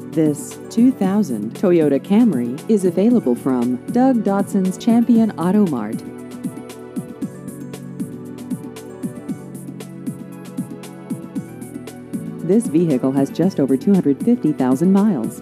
This 2000 Toyota Camry is available from Doug Dotson's Champion Auto Mart. This vehicle has just over 250,000 miles.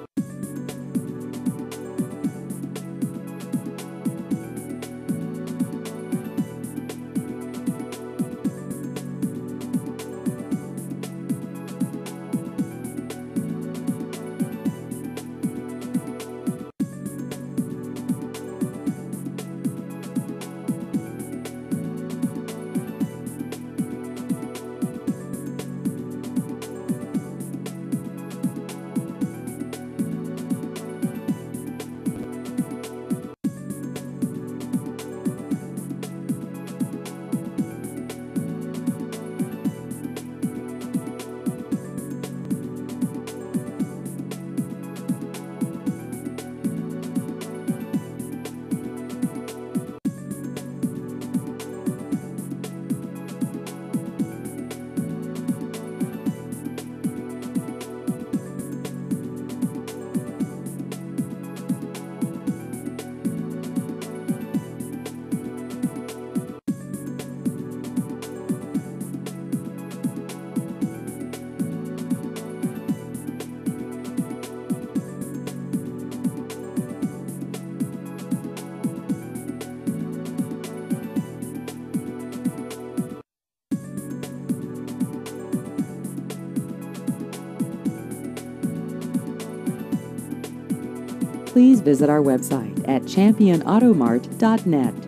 Please visit our website at championautomart.net.